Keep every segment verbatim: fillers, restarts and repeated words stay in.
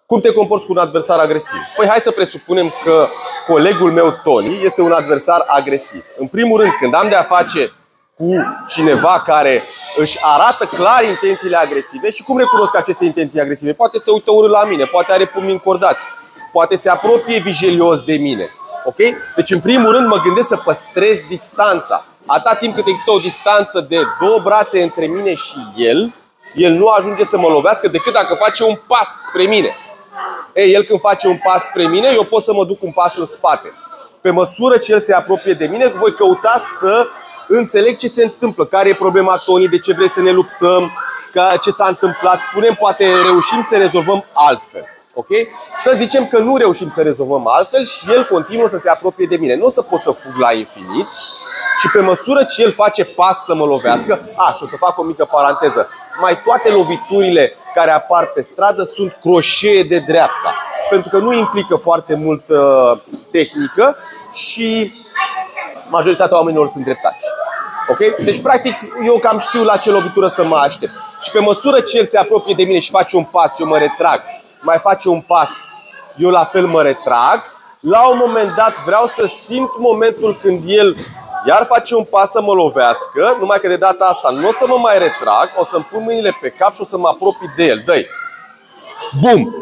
Cum te comporți cu un adversar agresiv? Păi hai să presupunem că colegul meu, Tony, este un adversar agresiv. În primul rând, când am de a face cu cineva care își arată clar intențiile agresive, și cum recunosc aceste intenții agresive? Poate se uită urât la mine, poate are pumni încordați, poate se apropie vigilios de mine. Ok? Deci, în primul rând, mă gândesc să păstrez distanța. Atâta timp cât există o distanță de două brațe între mine și el, el nu ajunge să mă lovească decât dacă face un pas spre mine. Ei, el când face un pas spre mine, eu pot să mă duc un pas în spate. Pe măsură ce el se apropie de mine, voi căuta să înțeleg ce se întâmplă, care e problema Tony, de ce vrei să ne luptăm, ce s-a întâmplat, spunem, poate reușim să rezolvăm altfel. Ok? Să zicem că nu reușim să rezolvăm altfel și el continuă să se apropie de mine. Nu o să pot să fug la infinit și pe măsură ce el face pas să mă lovească, a, și o să fac o mică paranteză, mai toate loviturile care apar pe stradă sunt croșee de dreapta, pentru că nu implică foarte mult uh, tehnică și majoritatea oamenilor sunt dreptași. Okay? Deci, practic, eu cam știu la ce lovitură să mă aștept. Și pe măsură ce el se apropie de mine și face un pas, eu mă retrag, mai face un pas, eu la fel mă retrag. La un moment dat vreau să simt momentul când el iar face un pas să mă lovească, numai că de data asta nu o să mă mai retrag, o să-mi pun mâinile pe cap și o să mă apropii de el. Dă-i! Bum!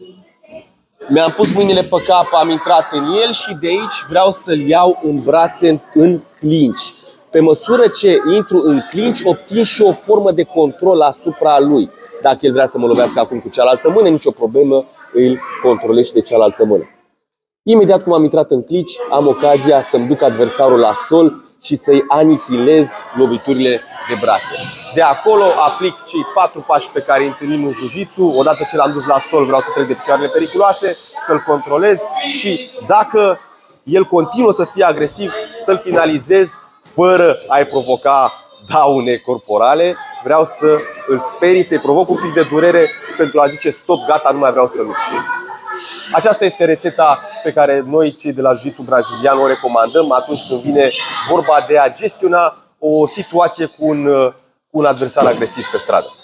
Mi-am pus mâinile pe cap, am intrat în el și de aici vreau să-l iau în brațe în clinch. Pe măsură ce intru în clinch, obțin și o formă de control asupra lui. Dacă el vrea să mă lovească acum cu cealaltă mână, nicio problemă, îl controlez și de cealaltă mână. Imediat cum am intrat în clinch, am ocazia să-mi duc adversarul la sol și să-i anihilez loviturile de brațe. De acolo aplic cei patru pași pe care îi întâlnim în jiu-jitsu. Odată ce l-am dus la sol, vreau să trec de picioarele periculoase, să-l controlez și dacă el continuă să fie agresiv, să-l finalizez fără a-i provoca daune corporale. Vreau să îl sperii, să-i provoc un pic de durere pentru a zice stop, gata, nu mai vreau să lupt. Aceasta este rețeta pe care noi, cei de la jiu-jitsu brazilian, o recomandăm atunci când vine vorba de a gestiona o situație cu un, cu un adversar agresiv pe stradă.